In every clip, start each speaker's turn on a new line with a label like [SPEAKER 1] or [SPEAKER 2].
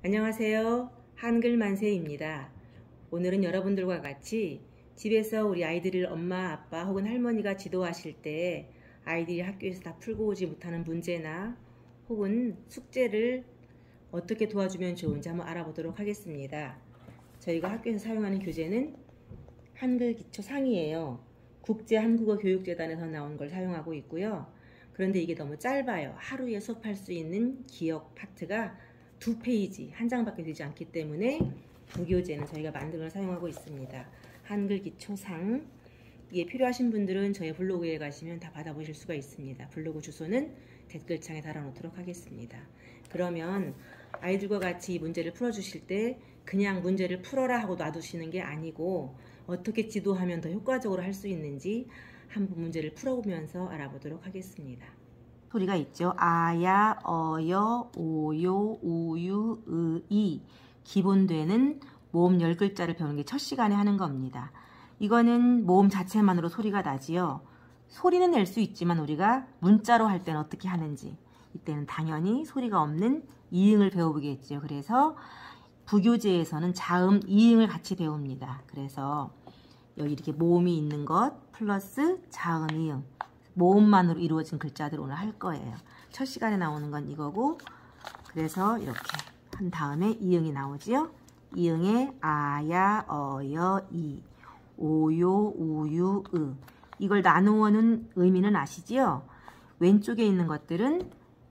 [SPEAKER 1] 안녕하세요. 한글 만세입니다. 오늘은 여러분들과 같이 집에서 우리 아이들을 엄마, 아빠 혹은 할머니가 지도하실 때 아이들이 학교에서 다 풀고 오지 못하는 문제나 혹은 숙제를 어떻게 도와주면 좋은지 한번 알아보도록 하겠습니다. 저희가 학교에서 사용하는 교재는 한글 기초 상이에요. 국제한국어교육재단에서 나온 걸 사용하고 있고요. 그런데 이게 너무 짧아요. 하루에 수업할 수 있는 기억 파트가 2페이지, 한 장밖에 되지 않기 때문에 부교재는 저희가 만든 걸 사용하고 있습니다. 한글 기초상. 이게 필요하신 분들은 저희 블로그에 가시면 다 받아보실 수가 있습니다. 블로그 주소는 댓글창에 달아놓도록 하겠습니다. 그러면 아이들과 같이 이 문제를 풀어주실 때 그냥 문제를 풀어라 하고 놔두시는 게 아니고 어떻게 지도하면 더 효과적으로 할 수 있는지 한번 문제를 풀어보면서 알아보도록 하겠습니다. 소리가 있죠. 아야, 어여, 오요, 우유, 으이. 기본되는 모음 10글자를 배우는 게 첫 시간에 하는 겁니다. 이거는 모음 자체만으로 소리가 나지요. 소리는 낼 수 있지만 우리가 문자로 할 때는 어떻게 하는지, 이때는 당연히 소리가 없는 이응을 배워보겠죠. 그래서 부교재에서는 자음, 이응을 같이 배웁니다. 그래서 여기 이렇게 모음이 있는 것 플러스 자음, 이응, 모음만으로 이루어진 글자들 오늘 할 거예요. 첫 시간에 나오는 건 이거고, 그래서 이렇게 한 다음에 이응이 나오지요. 이응에 아야, 어여, 이, 오요, 우유, 으. 이걸 나누어는 의미는 아시지요? 왼쪽에 있는 것들은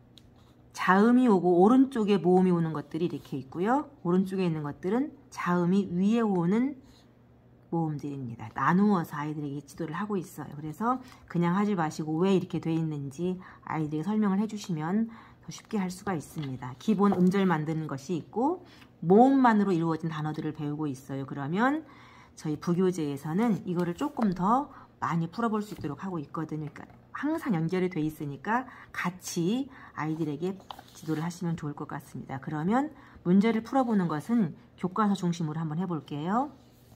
[SPEAKER 1] 자음이 오고 오른쪽에 모음이 오는 것들이 이렇게 있고요. 오른쪽에 있는 것들은 자음이 위에 오는 모음들입니다. 나누어서 아이들에게 지도를 하고 있어요. 그래서 그냥 하지 마시고 왜 이렇게 돼 있는지 아이들에게 설명을 해주시면 더 쉽게 할 수가 있습니다. 기본 음절 만드는 것이 있고 모음만으로 이루어진 단어들을 배우고 있어요. 그러면 저희 부교재에서는 이거를 조금 더 많이 풀어볼 수 있도록 하고 있거든요. 그러니까 항상 연결이 돼 있으니까 같이 아이들에게 지도를 하시면 좋을 것 같습니다. 그러면 문제를 풀어보는 것은 교과서 중심으로 한번 해볼게요.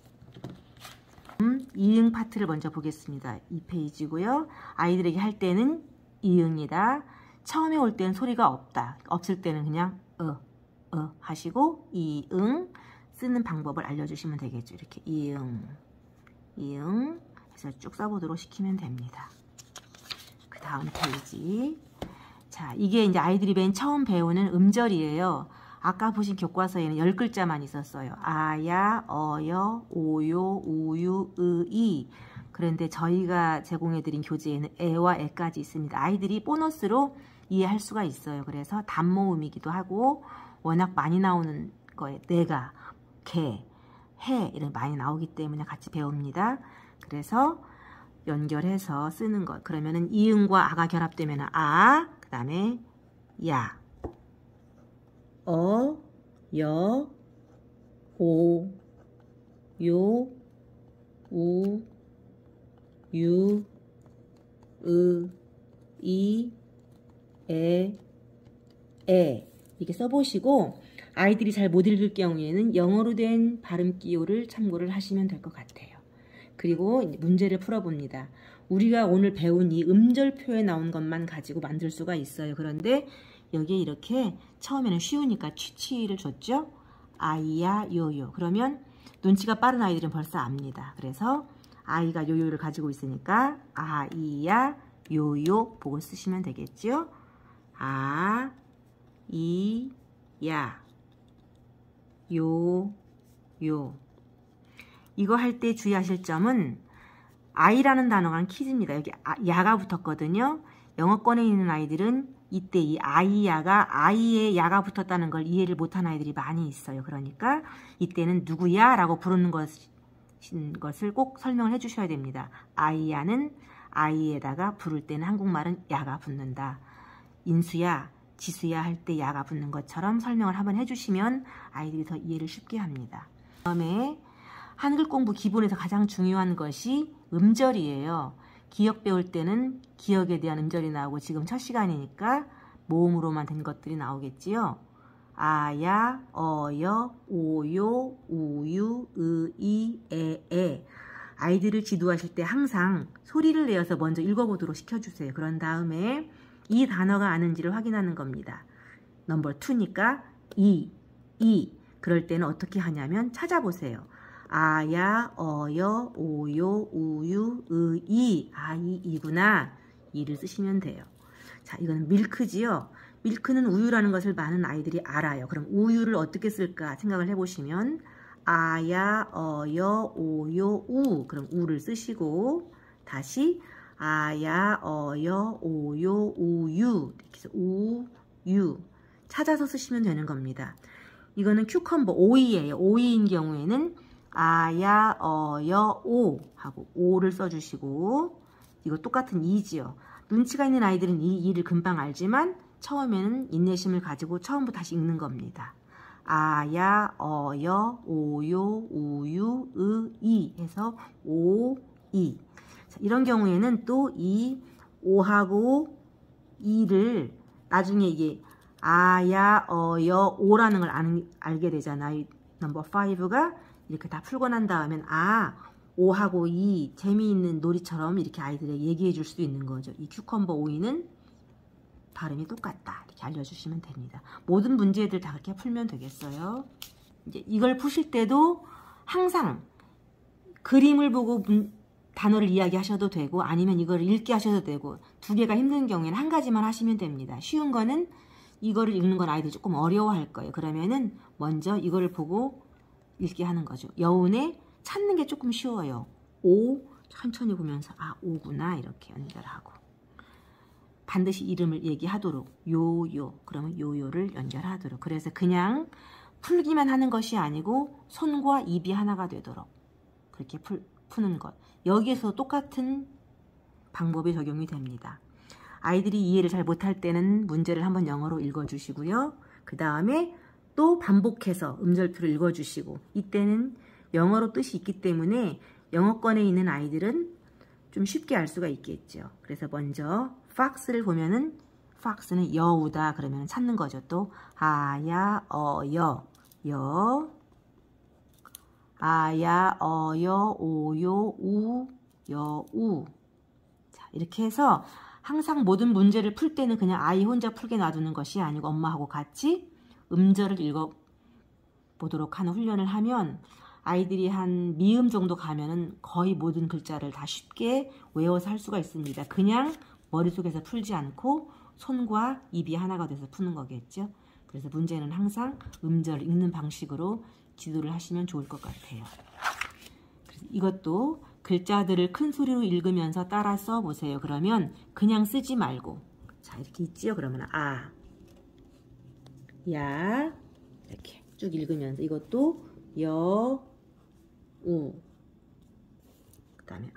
[SPEAKER 1] 이응 파트를 먼저 보겠습니다. 2페이지고요. 아이들에게 할 때는 이응이다. 처음에 올 때는 소리가 없다. 없을 때는 그냥 하시고 이응 쓰는 방법을 알려주시면 되겠죠. 이렇게 이응 해서 쭉 써보도록 시키면 됩니다. 그 다음 페이지. 자, 이게 이제 아이들이 맨 처음 배우는 음절이에요. 아까 보신 교과서에는 10글자만 있었어요. 아야, 어여, 오요, 우유, 으이. 그런데 저희가 제공해드린 교재에는 에와 에까지 있습니다. 아이들이 보너스로 이해할 수가 있어요. 그래서 단모음이기도 하고 워낙 많이 나오는 거에 내가, 개, 해 이런 많이 나오기 때문에 같이 배웁니다. 그래서 연결해서 쓰는 것. 그러면은 이응과 아가 결합되면 아, 그 다음에 야, 어, 여, 오, 요, 우, 유, 으, 이, 에, 이렇게 써보시고 아이들이 잘 못 읽을 경우에는 영어로 된 발음 기호를 참고를 하시면 될 것 같아요. 그리고 이제 문제를 풀어봅니다. 우리가 오늘 배운 이 음절표에 나온 것만 가지고 만들 수가 있어요. 그런데 여기에 이렇게 처음에는 쉬우니까 취치를 줬죠. 아이야, 요요. 그러면 눈치가 빠른 아이들은 벌써 압니다. 그래서 아이가 요요를 가지고 있으니까 아이야, 요요 보고 쓰시면 되겠죠. 아, 이, 야, 요, 요. 이거 할 때 주의하실 점은 아이라는 단어가 키즈입니다. 여기 야가 붙었거든요. 영어권에 있는 아이들은 이때 이 아이야가 아이의 야가 붙었다는 걸 이해를 못하는 아이들이 많이 있어요. 그러니까 이때는 누구야? 라고 부르는 것을 꼭 설명을 해주셔야 됩니다. 아이야는 아이에다가 부를 때는 한국말은 야가 붙는다. 인수야, 지수야 할 때 야가 붙는 것처럼 설명을 한번 해주시면 아이들이 더 이해를 쉽게 합니다. 그 다음에 한글 공부 기본에서 가장 중요한 것이 음절이에요. 기억 배울 때는 기억에 대한 음절이 나오고 지금 첫 시간이니까 모음으로만 된 것들이 나오겠지요. 아야, 어여, 오요, 우유, 으이, 에. 아이들을 지도하실 때 항상 소리를 내어서 먼저 읽어보도록 시켜주세요. 그런 다음에 이 단어가 아는지를 확인하는 겁니다. 넘버 2니까 이, 이. 그럴 때는 어떻게 하냐면 찾아보세요. 아야, 어여, 오요, 우유, 이. 아, 이구나. 이를 쓰시면 돼요. 자, 이거는 밀크지요. 밀크는 우유라는 것을 많은 아이들이 알아요. 그럼 우유를 어떻게 쓸까 생각을 해보시면 아야, 어여, 오요, 우. 그럼 우를 쓰시고 다시 아야, 어여, 오요, 우유. 이렇게 해서 우유. 찾아서 쓰시면 되는 겁니다. 이거는 큐컴버 오이예요. 오이인 경우에는 아야, 어여, 오 하고 오를 써주시고 이거 똑같은 이지요. 눈치가 있는 아이들은 이 이를 금방 알지만 처음에는 인내심을 가지고 처음부터 다시 읽는 겁니다. 아야, 어여, 오요, 우유, 이 해서 오이. 이런 경우에는 또 이 오하고 이를 나중에 이게 아야, 어여, 오라는 걸 알게 되잖아요. 넘버 5가 이렇게 다 풀고 난 다음엔 오하고 이 재미있는 놀이처럼 이렇게 아이들에게 얘기해 줄 수도 있는 거죠. 이 큐컴버 오이는 발음이 똑같다. 이렇게 알려주시면 됩니다. 모든 문제들 다 그렇게 풀면 되겠어요. 이제 이걸 푸실 때도 항상 그림을 보고 단어를 이야기하셔도 되고 아니면 이걸 읽게 하셔도 되고 두 개가 힘든 경우에는 한 가지만 하시면 됩니다. 쉬운 거는 이거를 읽는 건 아이들이 조금 어려워할 거예요. 그러면은 먼저 이거를 보고 읽게 하는 거죠. 여운에 찾는 게 조금 쉬워요. 오 천천히 보면서 오구나 이렇게 연결하고 반드시 이름을 얘기하도록 요요 그러면 요요를 연결하도록 그래서 그냥 풀기만 하는 것이 아니고 손과 입이 하나가 되도록 그렇게 푸는 것. 여기에서 똑같은 방법이 적용이 됩니다. 아이들이 이해를 잘 못할 때는 문제를 한번 영어로 읽어주시고요. 그 다음에 또 반복해서 음절표를 읽어주시고 이때는 영어로 뜻이 있기 때문에 영어권에 있는 아이들은 좀 쉽게 알 수가 있겠죠. 그래서 먼저 fox를 보면은 fox는 여우다 그러면 찾는 거죠. 또 아야 어여 아야 어여 오요 우 여우. 자, 이렇게 해서 항상 모든 문제를 풀 때는 그냥 아이 혼자 풀게 놔두는 것이 아니고 엄마하고 같이 음절을 읽어보도록 하는 훈련을 하면 아이들이 한 미음 정도 가면은 거의 모든 글자를 다 쉽게 외워서 할 수가 있습니다. 그냥 머릿속에서 풀지 않고 손과 입이 하나가 돼서 푸는 거겠죠. 그래서 문제는 항상 음절 읽는 방식으로 지도를 하시면 좋을 것 같아요. 그래서 이것도 글자들을 큰 소리로 읽으면서 따라 써보세요. 그러면 그냥 쓰지 말고 자 이렇게 있지요. 그러면 야 이렇게 쭉 읽으면서 이것도 우 그 다음에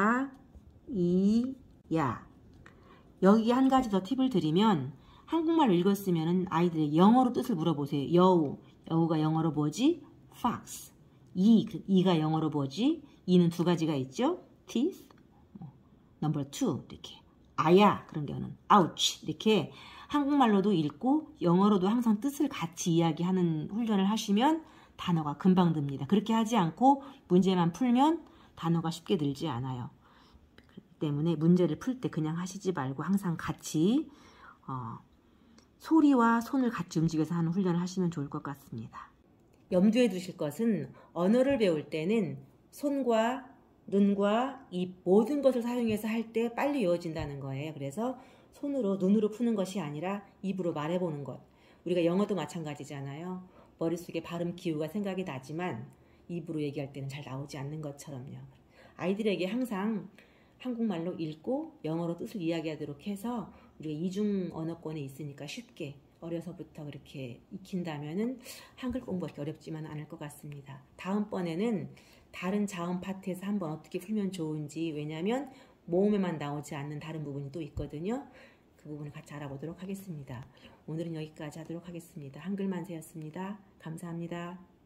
[SPEAKER 1] 야 여기 한 가지 더 팁을 드리면 한국말로 읽었으면 아이들의 영어로 뜻을 물어보세요. 여우가 영어로 뭐지? fox. 이가 영어로 뭐지? 이는 두 가지가 있죠. teeth, number 2 이렇게. 아야 그런 경우는 ouch 이렇게 한국말로도 읽고 영어로도 항상 뜻을 같이 이야기하는 훈련을 하시면 단어가 금방 듭니다. 그렇게 하지 않고 문제만 풀면 단어가 쉽게 늘지 않아요. 그렇기 때문에 문제를 풀 때 그냥 하시지 말고 항상 같이 소리와 손을 같이 움직여서 하는 훈련을 하시면 좋을 것 같습니다. 염두에 두실 것은 언어를 배울 때는 손과 눈과 입 모든 것을 사용해서 할 때 빨리 외워진다는 거예요. 그래서 손으로 눈으로 푸는 것이 아니라 입으로 말해보는 것. 우리가 영어도 마찬가지잖아요. 머릿속에 발음 기호가 생각이 나지만 입으로 얘기할 때는 잘 나오지 않는 것처럼요. 아이들에게 항상 한국말로 읽고 영어로 뜻을 이야기하도록 해서 우리가 이중 언어권에 있으니까 쉽게 어려서부터 그렇게 익힌다면은 한글 공부하기 어렵지만 않을 것 같습니다. 다음번에는 다른 자음 파트에서 한번 어떻게 풀면 좋은지 왜냐하면 모음에만 나오지 않는 다른 부분이 또 있거든요. 그 부분을 같이 알아보도록 하겠습니다. 오늘은 여기까지 하도록 하겠습니다. 한글만세였습니다. 감사합니다.